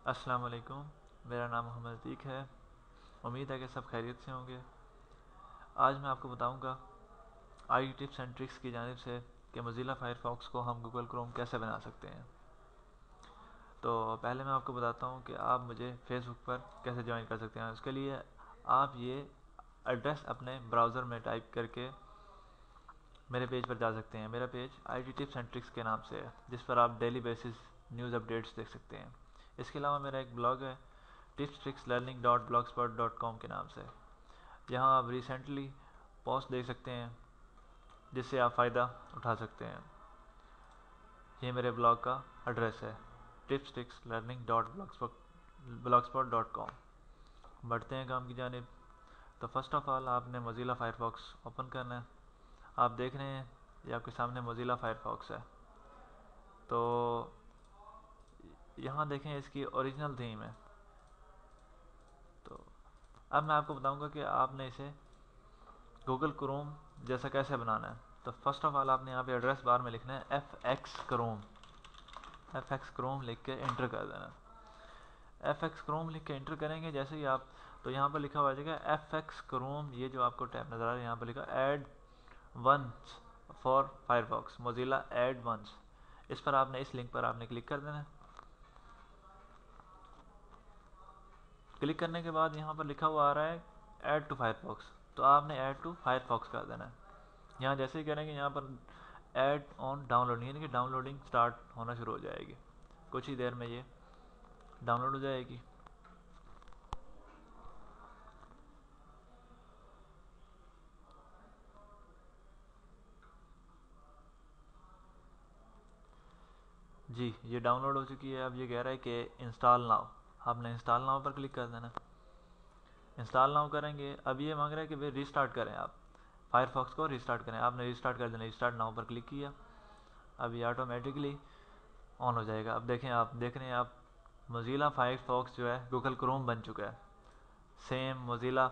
السلام علیکم، میرا نام محمد عتیق ہے۔ امید ہے کہ سب خیریت سے ہوں گے۔ آج میں آپ کو بتاؤں گا آئی ٹپس اینڈ ٹرکس کی جانب سے کہ موزیلا فائرفاکس کو ہم گوگل کروم کیسے بنا سکتے ہیں۔ تو پہلے میں آپ کو بتاتا ہوں کہ آپ مجھے فیس بک پر کیسے جوائن کر سکتے ہیں۔ اس کے لیے آپ یہ ایڈریس اپنے براؤزر میں ٹائپ کر کے میرے پیج پر جا سکتے ہیں۔ میرا page I T tips and tricks کے نام سے ہے، جس پر آپ ڈیلی بیسس نیوز اپڈیٹس دیکھ سکتے ہیں۔ اس کے علاوہ میرا ایک بلاگ ہے tipstrixlearning.blogspot.com کے نام سے۔ یہاں آپ ریسنٹلی پوسٹ دیکھ سکتے ہیں جس سے آپ فائدہ اٹھا سکتے ہیں۔ یہ میرے بلاگ کا ایڈریس ہے tipstrixlearning.blogspot.com۔ بڑھتے ہیں کام کی جانب۔ تو فرسٹ آف آل آپ نے موزیلا فائرفاکس اوپن کرنا ہے۔ آپ دیکھ رہے ہیں یہ آپ کے سامنے موزیلا فائرفاکس ہے۔ تو یہاں دیکھیں اس کی اوریجنل تھیم ہے۔ تو اب میں آپ کو بتاؤں گا کہ آپ نے اسے گوگل کروم جیسا کیسے بنانا ہے۔ تو فرسٹ آف آل آپ نے یہاں پہ ایڈریس بار میں لکھنا ہے FX کروم۔ FX کروم لکھ کے انٹر کر دینا۔ FX کروم لکھ کے انٹر کریں گے جیسے ہی آپ، تو یہاں پر لکھا ہوا جائے گا FX کروم، یہ جو آپ کو ٹیب نظر آ رہا ہے یہاں پر لکھا add ons for Firefox, Mozilla add ons. اس پر آپ نے اس لنک پر آپ نے کلک کر دینا ہے۔ کلک کرنے کے بعد یہاں پر لکھا ہوا آ رہا ہے ایڈ ٹو فائرفاکس، تو آپ نے ایڈ ٹو فائرفاکس کر دینا ہے۔ یہاں جیسے ہی کریں گے یہاں پر ایڈ آن ڈاؤن لوڈنگ، یعنی کہ ڈاؤن لوڈنگ سٹارٹ ہونا شروع ہو جائے گی۔ کچھ ہی دیر میں یہ ڈاؤن لوڈ ہو جائے گی۔ جی یہ ڈاؤن لوڈ ہو چکی ہے۔ اب یہ کہہ رہا ہے کہ انسٹال ناؤ، آپ نے انسٹال ناؤ پر کلک کر دینا۔ انسٹال ناؤ کریں گے، اب یہ مانگ رہا ہے کہ ری اسٹارٹ کریں، آپ فائرفاکس کو ری اسٹارٹ کریں۔ آپ نے ری اسٹارٹ کر دینا، ری اسٹارٹ ناؤ پر کلک کیا۔ اب یہ آٹومیٹکلی آن ہو جائے گا۔ اب دیکھیں، آپ دیکھ رہے ہیں آپ موزیلا فائرفاکس جو ہے گوگل کروم بن چکا ہے۔ Same Mozilla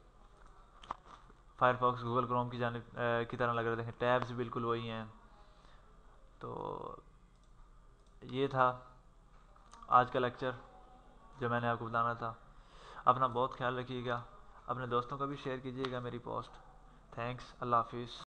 Firefox Google Chrome کی جانب کی طرح لگ رہا ہے۔ دیکھیں ٹیبز بالکل وہی ہیں۔ تو یہ تھا آج کا لیکچر جو میں نے آپ کو بتانا تھا۔ اپنا بہت خیال رکھیے گا، اپنے دوستوں کو بھی شیئر کیجیے گا میری پوسٹ۔ تھینکس، اللہ حافظ۔